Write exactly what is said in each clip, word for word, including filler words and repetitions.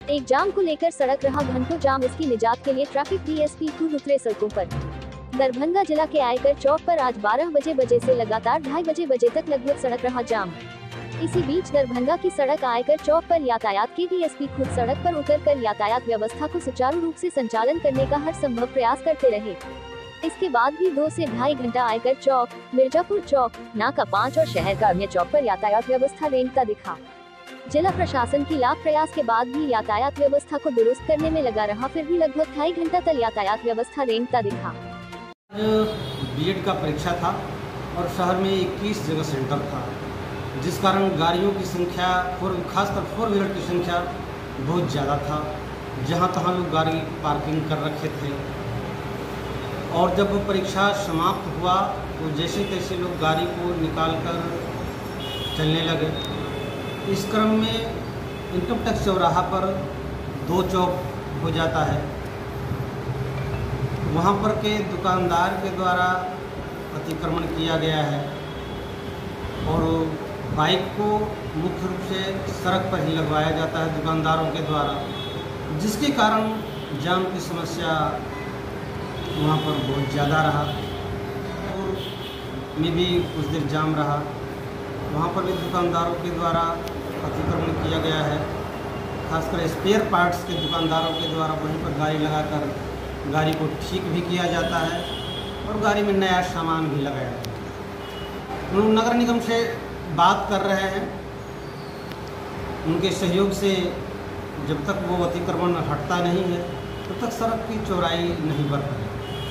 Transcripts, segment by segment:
एक जाम को लेकर सड़क रहा घंटों जाम, इसकी निजात के लिए ट्रैफिक डीएसपी खुद उतरे सड़कों पर। दरभंगा जिला के आयकर चौक पर आज बारह बजे बजे से लगातार ढाई बजे बजे तक लगभग सड़क रहा जाम। इसी बीच दरभंगा की सड़क आयकर चौक पर यातायात के डीएसपी खुद सड़क पर उतरकर यातायात व्यवस्था को सुचारू रूप से संचालन करने का हर संभव प्रयास करते रहे। इसके बाद भी दो से ढाई घंटा आयकर चौक, मिर्जापुर चौक, नाका पाँच और शहर का अन्य चौक पर यातायात व्यवस्था रेंगता दिखा। जिला प्रशासन की लाख प्रयास के बाद भी यातायात व्यवस्था को दुरुस्त करने में लगा रहा, फिर भी लगभग ढाई घंटा तक यातायात व्यवस्था रेंगता दिखा। बीएड का परीक्षा था और शहर में इक्कीस जगह सेंटर था, जिस कारण गाड़ियों की संख्या फोर खासकर फोर व्हीलर की संख्या बहुत ज़्यादा था। जहाँ तहाँ लोग गाड़ी पार्किंग कर रखे थे और जब परीक्षा समाप्त हुआ तो जैसे तैसे लोग गाड़ी को निकाल कर चलने लगे। इस क्रम में इनकम टैक्स चौराहा पर दो चौक हो जाता है, वहाँ पर के दुकानदार के द्वारा अतिक्रमण किया गया है और बाइक को मुख्य रूप से सड़क पर ही लगवाया जाता है दुकानदारों के द्वारा, जिसके कारण जाम की समस्या वहाँ पर बहुत ज़्यादा रहा और में भी कुछ देर जाम रहा। वहाँ पर भी दुकानदारों के द्वारा अतिक्रमण किया गया है, खासकर स्पेयर पार्ट्स के दुकानदारों के द्वारा वहीं पर गाड़ी लगाकर गाड़ी को ठीक भी किया जाता है और गाड़ी में नया सामान भी लगाया जाता है। हम लोग नगर निगम से बात कर रहे हैं, उनके सहयोग से जब तक वो अतिक्रमण हटता नहीं है तब तक सड़क की चौड़ाई नहीं बढ़ पाएगी।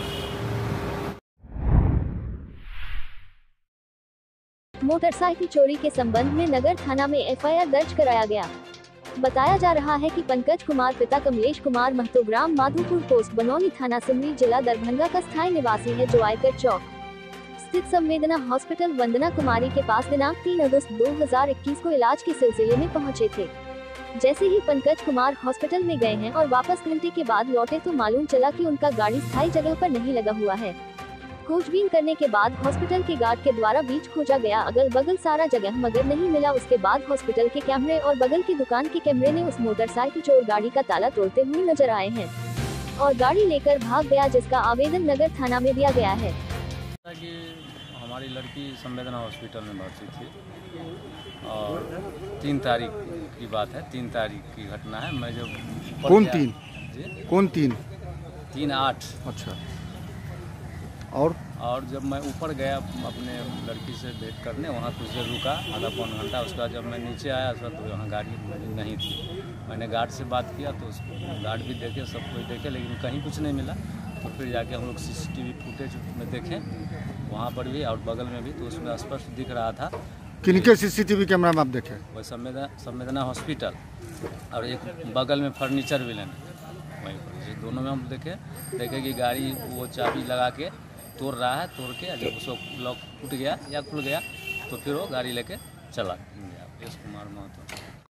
मोटरसाइकिल चोरी के संबंध में नगर थाना में एफआईआर दर्ज कराया गया। बताया जा रहा है कि पंकज कुमार पिता कमलेश कुमार महतो ग्राम माधोपुर पोस्ट बनौली थाना सिमरी जिला दरभंगा का स्थायी निवासी है, जो आयकर चौक स्थित संवेदना हॉस्पिटल वंदना कुमारी के पास दिनांक तीन अगस्त दो हज़ार इक्कीस को इलाज के सिलसिले में पहुंचे थे। जैसे ही पंकज कुमार हॉस्पिटल में गए हैं और वापस घंटे के बाद लौटे तो मालूम चला कि उनका गाड़ी स्थायी जगह पर नहीं लगा हुआ है। खोजबीन करने के बाद हॉस्पिटल के गार्ड के द्वारा बीच खोजा गया, अगल बगल सारा जगह मगर नहीं मिला। उसके बाद हॉस्पिटल के कैमरे और बगल की दुकान के कैमरे ने उस मोटरसाइकिल चोर गाड़ी का ताला तोड़ते हुए नजर आए हैं और गाड़ी लेकर भाग गया, जिसका आवेदन नगर थाना में दिया गया है। कि हमारी लड़की संवेदना हॉस्पिटल में भर्ती थी और तीन तारीख की बात है, तीन तारीख की घटना है। मैं जब कौन तीन जी कौन तीन तीन आठ अच्छा और और जब मैं ऊपर गया अपने लड़की से भेंट करने, वहाँ कुछ देर रुका, आधा पौन घंटा। उसके बाद जब मैं नीचे आया उस वक्त तो वहाँ गाड़ी नहीं थी। मैंने गार्ड से बात किया तो गार्ड भी देखे, सब कुछ देखे, लेकिन कहीं कुछ नहीं मिला। तो फिर जाके हम लोग सीसीटीवी फुटेज में देखें, वहाँ पर भी और बगल में भी, तो उसमें स्पष्ट दिख रहा था। किनके सीसीटीवी कैमरा में आप देखे? वही संवेदना संवेदना हॉस्पिटल और एक बगल में फर्नीचर भी लेने, वहीं पर दोनों में हम देखे देखे कि गाड़ी वो चाबी लगा के तोड़ रहा है, तोड़ के जब उसको लॉक टूट गया या खुल गया तो फिर वो गाड़ी लेके चला गया। यश कुमार महतो।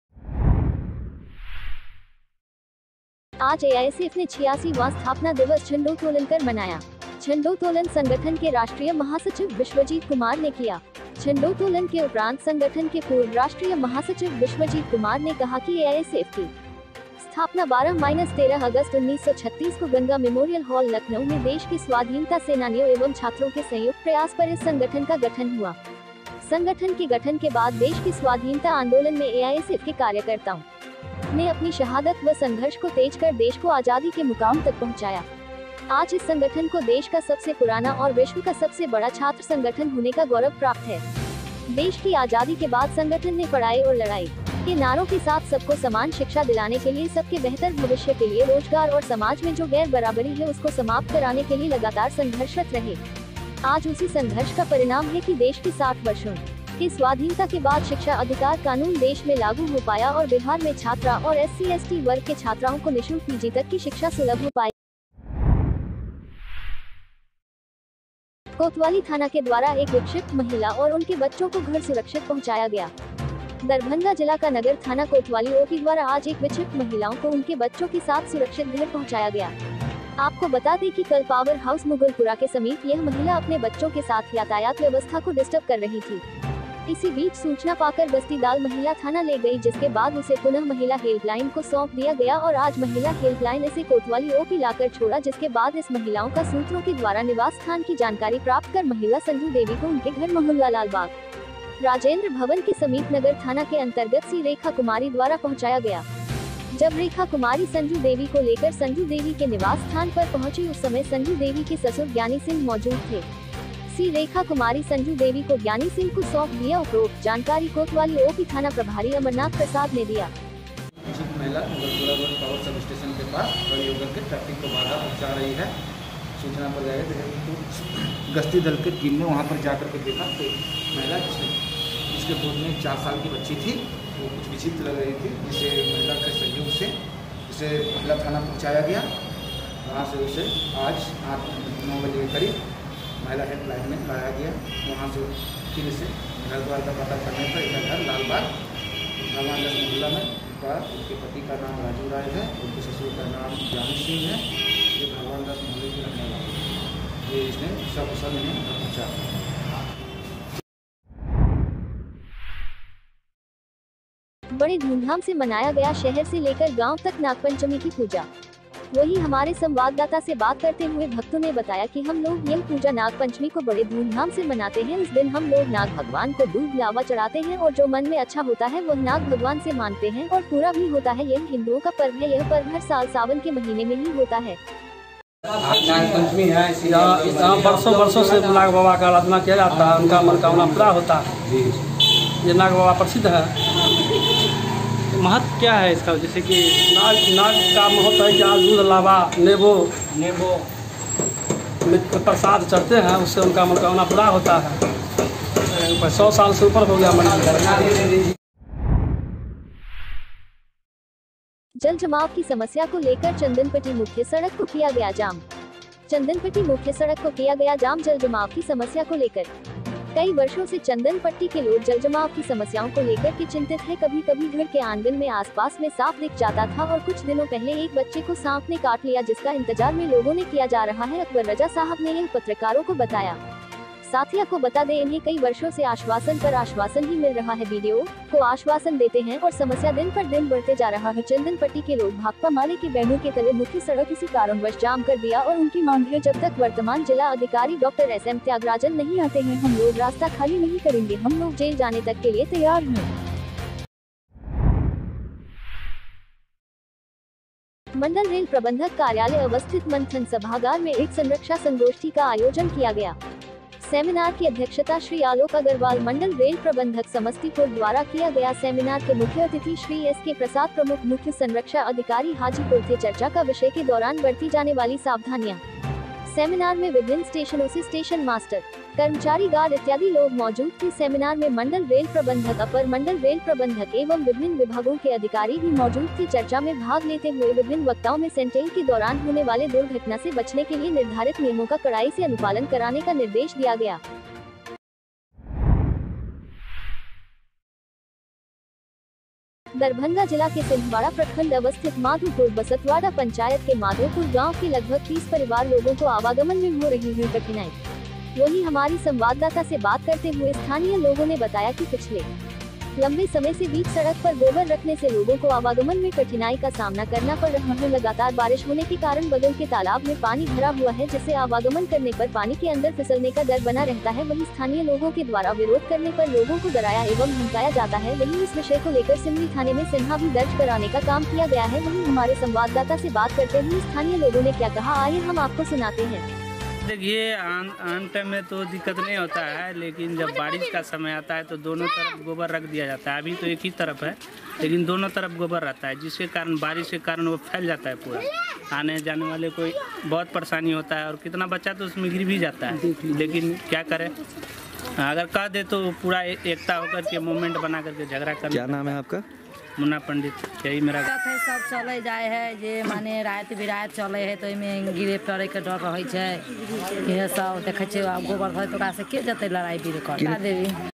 आज एआईएसएफ ने छियासीवां स्थापना दिवस झंडोत्तोलन कर मनाया। झंडोत्तोलन संगठन के राष्ट्रीय महासचिव विश्वजीत कुमार ने किया। झंडोत्तोलन के उपरांत संगठन के पूर्व राष्ट्रीय महासचिव विश्वजीत कुमार ने कहा कि एआईएसएफ की स्थापना बारह माइनस तेरह अगस्त उन्नीस सौ छत्तीस को गंगा मेमोरियल हॉल लखनऊ में देश की स्वाधीनता सेनानियों एवं छात्रों के संयुक्त प्रयास पर इस संगठन का गठन हुआ। संगठन के गठन के बाद देश की स्वाधीनता आंदोलन में एआईएसएफ के कार्यकर्ताओं ने अपनी शहादत व संघर्ष को तेज कर देश को आजादी के मुकाम तक पहुंचाया। आज इस संगठन को देश का सबसे पुराना और विश्व का सबसे बड़ा छात्र संगठन होने का गौरव प्राप्त है। देश की आजादी के बाद संगठन ने पढ़ाई और लड़ाई के नारों के साथ सबको समान शिक्षा दिलाने के लिए, सबके बेहतर भविष्य के लिए, रोजगार और समाज में जो गैर बराबरी है उसको समाप्त कराने के लिए लगातार संघर्षरत रहे। आज उसी संघर्ष का परिणाम है कि देश की साठ वर्षों की स्वाधीनता के बाद शिक्षा अधिकार कानून देश में लागू हो पाया और बिहार में छात्रा और एस सी एस टी वर्ग के छात्राओं को निःशुल्क पीजी तक की शिक्षा सुलभ हो पाई। कोतवाली थाना के द्वारा एक विक्षिप्त महिला और उनके बच्चों को घर सुरक्षित पहुंचाया गया। दरभंगा जिला का नगर थाना कोतवाली ओपी द्वारा आज एक विक्षिप्त महिलाओं को उनके बच्चों के साथ सुरक्षित घर पहुंचाया गया। आपको बता दें कि कल पावर हाउस मुगलपुरा के समीप यह महिला अपने बच्चों के साथ यातायात व्यवस्था को डिस्टर्ब कर रही थी। इसी बीच सूचना पाकर बस्तीदाल महिला थाना ले गई, जिसके बाद उसे पुनः महिला हेल्पलाइन को सौंप दिया गया और आज महिला हेल्पलाइन इसे कोतवाली ओपी लाकर छोड़ा, जिसके बाद इस महिलाओं का सूत्रों के द्वारा निवास स्थान की जानकारी प्राप्त कर महिला संजू देवी को उनके घर मोहल्ला लालबाग राजेंद्र भवन के समीप नगर थाना के अंतर्गत सी रेखा कुमारी द्वारा पहुंचाया गया। जब रेखा कुमारी संजू देवी को लेकर संजू देवी के निवास स्थान पर पहुंची, उस समय संजू देवी के ससुर ज्ञानी सिंह मौजूद थे। सी रेखा कुमारी संजू देवी को ज्ञानी सिंह को सौंप दिया। उपरोक्त जानकारी कोतवाली ओपी थाना प्रभारी अमरनाथ प्रसाद ने दिया। महिला पावर सब स्टेशन के पास खड़ी होकर के ट्रैफिक को बाधा पहुंचा रही है। सूचना पर गए तो गश्ती दल के टीम ने वहां पर जाकर के देखा तो महिला जिसके गोद में चार साल की बच्ची थी वो कुछ विचित्र लग रही थी, जिसे महिला के सहयोग से उसे महिला थाना पहुँचाया गया। वहाँ से उसे आज आठ नौ बजे के करीब महिला हेल्पलाइन में लाया गया। वहाँ से फिर से घर द्वार का पता करने पर इनका घर लालबाग भगवान दास मोहल्ला में उनका उनके पति का नाम राजू राय है, उनके ससुर का नाम ज्ञानी सिंह है। ये भगवान दास मोहल्ले के रहने वाले हैं। ये इसने सकुशल इन्हें पहुँचा। बड़ी धूमधाम से मनाया गया शहर से लेकर गांव तक नागपंचमी की पूजा। वहीं हमारे संवाददाता से बात करते हुए भक्तों ने बताया कि हम लोग यह पूजा नागपंचमी को बड़े धूमधाम से मनाते हैं। इस दिन हम लोग नाग भगवान को दूध लावा चढ़ाते हैं और जो मन में अच्छा होता है वह नाग भगवान से मांगते हैं और पूरा भी होता है। यह हिंदुओं का पर्व है। यह पर्व हर साल सावन के महीने में ही होता है। नागपंचमी है, यहाँ बरसों बरसों से नाग बाबा का आराधना किया जाता है, उनका मनोकामना पूरा होता है। ये नाग बाबा प्रसिद्ध है। महत्व क्या है इसका? जैसे कि नाग नाग का महत्व है कि आज दूध लावा नेबो नेबो प्रसाद चढ़ते हैं, उससे उनका मनोकामना पूरा होता है। सौ साल से ऊपर हो गया मंदिर। जल जमाव की समस्या को लेकर चंदनपट्टी मुख्य सड़क को किया गया जाम। चंदनपट्टी मुख्य सड़क को किया गया जाम जल जमाव की समस्या को लेकर। कई वर्षों से चंदनपट्टी के लोग जल जमाव की समस्याओं को लेकर के चिंतित है। कभी कभी घर के आंगन में आसपास में सांप दिख जाता था और कुछ दिनों पहले एक बच्चे को सांप ने काट लिया, जिसका इंतजार में लोगों ने किया जा रहा है। अकबर रजा साहब ने यह पत्रकारों को बताया। साथिया को बता दें, इन्हें कई वर्षों से आश्वासन पर आश्वासन ही मिल रहा है। वीडियो को आश्वासन देते हैं और समस्या दिन पर दिन बढ़ते जा रहा है। चंदनपट्टी के लोग भाकपा माले के बैनर के तले मुख्य सड़क इसी कारणवश जाम कर दिया और उनकी मांग है, जब तक वर्तमान जिला अधिकारी डॉक्टर एस एम त्यागराजन नहीं आते हैं हम लोग रास्ता खाली नहीं करेंगे। हम लोग जेल जाने तक के लिए तैयार हैं। मंडल रेल प्रबंधक कार्यालय अवस्थित मंथन सभागार में एक संरक्षा संगोष्ठी का आयोजन किया गया। सेमिनार की अध्यक्षता श्री आलोक अग्रवाल मंडल रेल प्रबंधक समस्तीपुर द्वारा किया गया। सेमिनार के मुख्य अतिथि श्री एस के प्रसाद प्रमुख मुख्य संरक्षा अधिकारी हाजीपुर थे। चर्चा का विषय के दौरान बरती जाने वाली सावधानियां। सेमिनार में विभिन्न स्टेशनों से स्टेशन मास्टर, कर्मचारी, गार्ड इत्यादि लोग मौजूद थे। सेमिनार में मंडल रेल प्रबंधक, अपर मंडल रेल प्रबंधक एवं विभिन्न विभागों के अधिकारी भी मौजूद थे। चर्चा में भाग लेते हुए विभिन्न वक्ताओं में सेंटेल के दौरान होने वाले दुर्घटना से बचने के लिए निर्धारित नियमों का कड़ाई से अनुपालन कराने का निर्देश दिया गया। दरभंगा जिला के सिंहवाड़ा प्रखंड अवस्थित माधोपुर बसतवाड़ा पंचायत के माधोपुर गांव के लगभग तीस परिवार लोगों को आवागमन में हो रही है कठिनाई। वहीं हमारी संवाददाता से बात करते हुए स्थानीय लोगों ने बताया कि पिछले लंबे समय से बीच सड़क पर गोबर रखने से लोगों को आवागमन में कठिनाई का सामना करना पड़ रहा है। लगातार बारिश होने के कारण बगल के तालाब में पानी भरा हुआ है, जिससे आवागमन करने पर पानी के अंदर फिसलने का डर बना रहता है। वहीं स्थानीय लोगों के द्वारा विरोध करने पर लोगों को डराया एवं धमकाया जाता है। वहीं इस विषय को लेकर सिमरी थाने में सिन्हा भी दर्ज कराने का काम किया गया है। वहीं हमारे संवाददाता से बात करते हुए स्थानीय लोगों ने क्या कहा, आइए हम आपको सुनाते हैं। देखिए, आन आन टाइम में तो दिक्कत नहीं होता है, लेकिन जब बारिश का समय आता है तो दोनों तरफ गोबर रख दिया जाता है। अभी तो एक ही तरफ है, लेकिन दोनों तरफ गोबर रहता है, जिसके कारण बारिश के कारण वो फैल जाता है पूरा। आने जाने वाले को बहुत परेशानी होता है और कितना बच्चा तो उसमें गिर भी जाता है। लेकिन क्या करें, अगर कह दे तो पूरा एकता होकर के मूवमेंट बना करके झगड़ा कर। क्या नाम है आपका? मुन्ना पंडित। यही मेरा है। सब चले जाए है जे माने रात बिरात चले है तो गिरे पड़े के डर रहे, यह सब देखे गोबर तो के जते लड़ाई भी कर देवी।